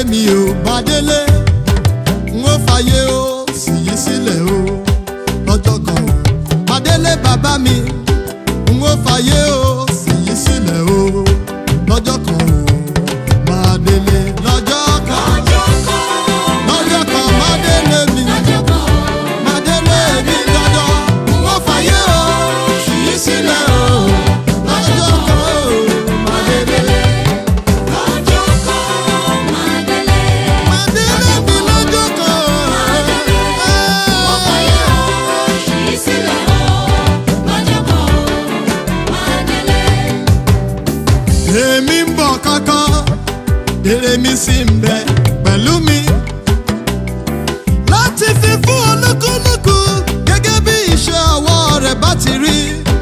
mi ò bá délé n ó fàyè ó sì yí sílẹ̀ o lọ́jọ́ kan o. Bá délé bàbá mi n ó fàyè ó sì yí sílẹ̀ o lọ́jọ́ kan o. Má délé lọ́jọ́ kan, lọ́jọ́ kan má délé mi, má délé mi lọ́jọ́ n ó fàyè ó sì yí sílẹ̀ o lọ́jọ́ kan o. Má délé. Èmi ń bọ̀ kankan, èrè mi sì ń bẹ pẹ̀lú mi láti fi fún olúkúlùkù gẹ́gẹ́ bí iṣẹ́ ọwọ́ rẹ̀ bá ti rí,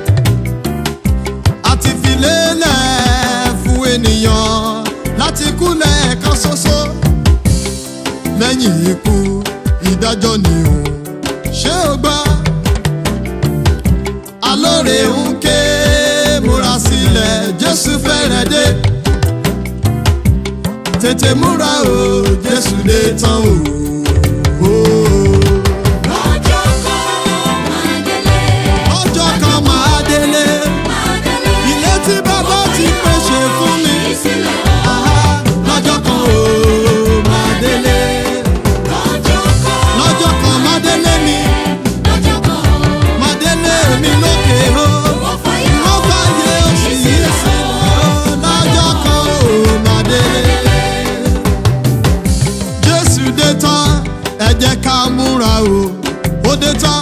àti fi lélẹ̀ fún ènìyàn láti kú lẹ́ẹ̀kan ṣoṣo. Lẹ́yìn ikú ìdájọ́ ni o, ṣé o gbọ́? Alóore ń ké múra sílẹ̀, Jésù fẹ́rẹ̀ dé. Tètè múra o, Jésù dé tán o. Lọ́jọ́ kan máa délé, ilé tí bàbá ti pèsè fún mi. Lọ́jọ́ kan o máa délé, lọ́jọ́ kan máa délé mi, máa délé mi lókè o. Ẹ jẹ́ ká múra o, ó dé tán.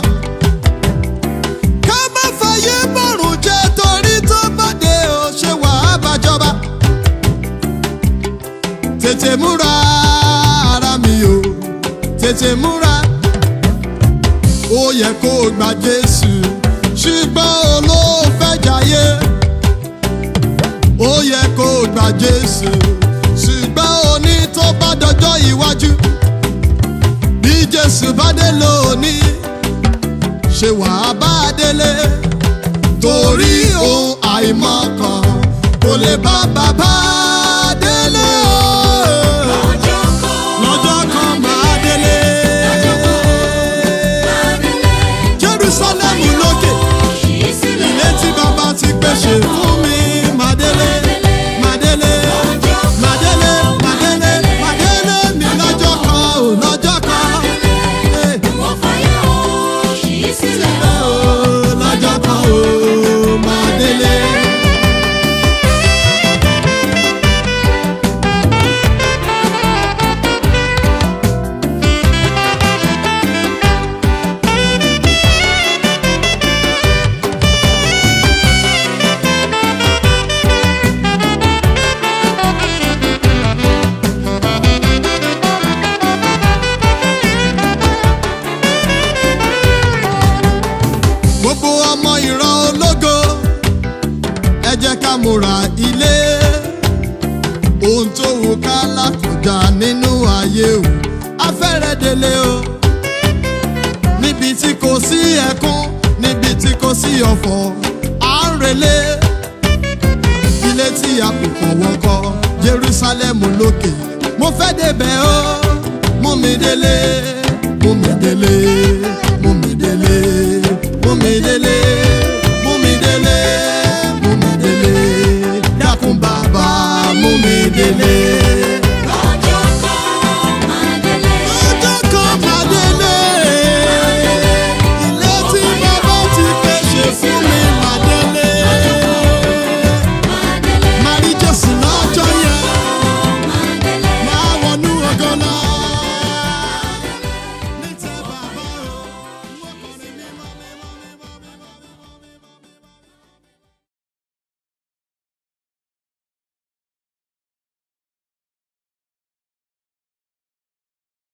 Ká má fàyè bọ̀rùn jẹ́ torí tó bá dé o, ṣé wàá bàjọba. Tètè múra ara mi o, tètè múra. Ó yẹ kó o gba Jésù ṣùgbọ́n olóòfẹ́ jayé. Ó yẹ kó o gba Jésù ṣùgbọ́n oní tó bá dọjọ́ iwájú. Jésù bá dé lónìí, ṣé wàá bá délé? Torí ohun àìmọ̀kan kò lè bá bàbá délé o. Lọ́jọ́ kan máa délé. Jerúsálẹ́mù lókè, ilé tí bàbá ti pèsè fún mi. Máa délé, máa délé, máa délé, máa délé, máa délé mi lọ́jọ́ kan o, lọ́jọ́ kan. Lọ́jọ́ kan o máa délé. Gbogbo ọmọ ìran ológo, ẹ jẹ́ ká múra ilé. Ohun tó wù ká lákọjá nínú ayé o, afẹ́rẹ́ délé o. Níbi tí kò sí ẹkún, níbi tí kò sí ọ̀fọ̀, à ń relé. Ilé tí a kò fọwọ́ kọ́, Jerúsálẹ́mù lókè, mo fẹ́ débẹ̀ o. Mú mi délé, mú mi délé, mú mi délé.